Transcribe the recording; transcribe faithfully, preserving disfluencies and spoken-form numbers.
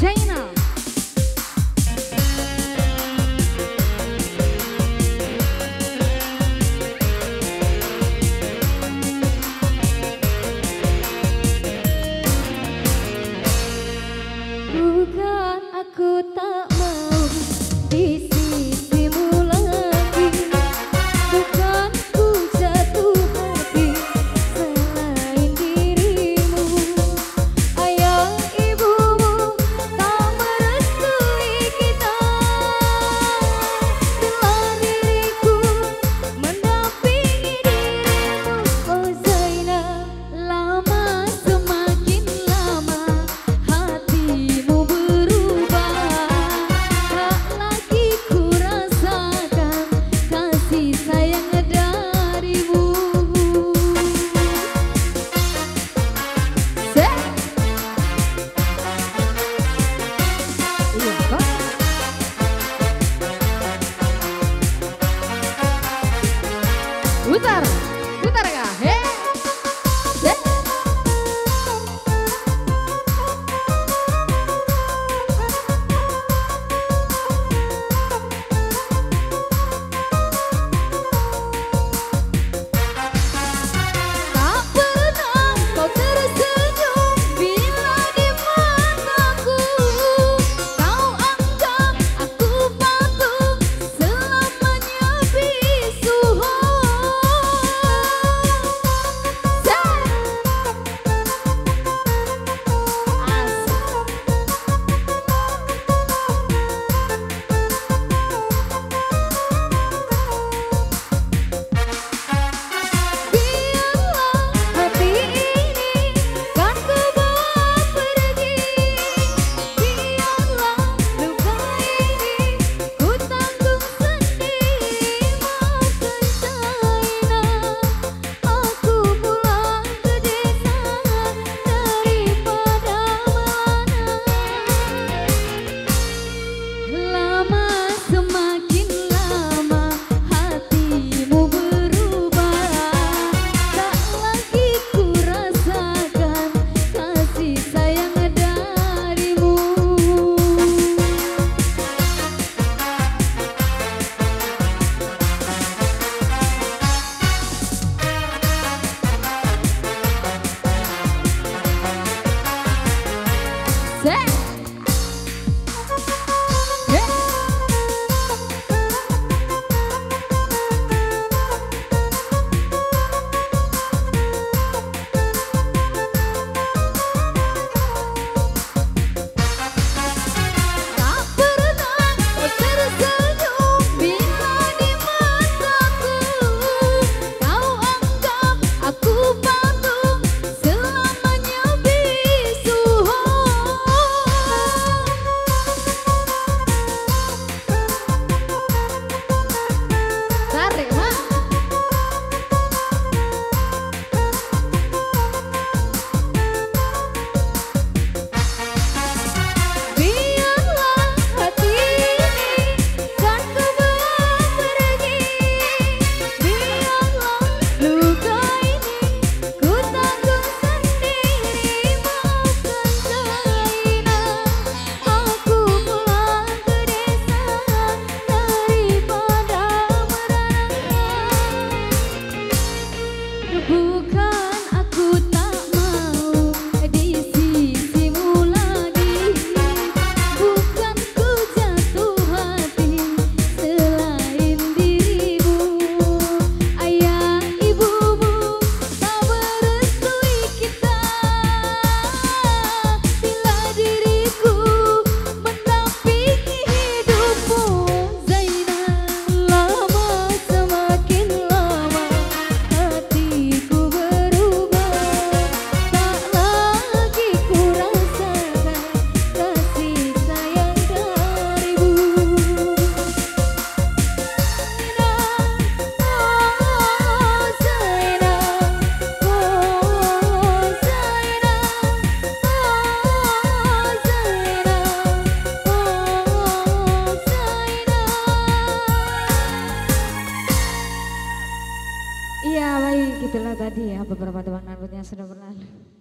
Zainal. Bukan aku tak mau di sisimu lagi, bukan ku jatuh hati selain dirimu. Ayah ibumu tak merestui kita, bila diriku mendampingi dirimu. Oh Zainal, lama semakin lama hatimu berubah, tak lagi ku rasakan kasih sayang darimu. Zek. Iya kok. Putar, putar kah? Hei. Zek. Tak pernah kau tersenyum bila di mataku. Kau anggap aku patung selamanya bisu. Zek. Biarlah hati ini kan ku bawa pergi, biarlah luka ini ku tanggung sendiri. Maafkan Zainal, aku pulang ke desa daripada melana. Lama semakin lama hatimu berubah, tak lagi ku rasakan kasih sayang darimu. Zek. Hei. Tak pernah kau tersenyum bila di mataku. Kau anggap aku patung selamanya bisu. Tarik mak. Biarlah hati ini kan ku bawa pergi, biarlah luka ini ku tanggung sendiri. Maafkan Zainal, aku pulang ke desa daripada merana. Bukan aku tak mau di sisimu lagi, bukan ku jatuh hati selain dirimu. Ayah ibumu tak merestui kita, bila diriku mendampingi hidupmu. Zainal, lama semakin lama hatiku berubah, tak lagi ku rasakan kasih sayang darimu. Oh Zainal, oh Zainal, oh Zainal, oh Zainal. Iya baik, gitulah tadi ya beberapa teman rambutnya sudah berlalu.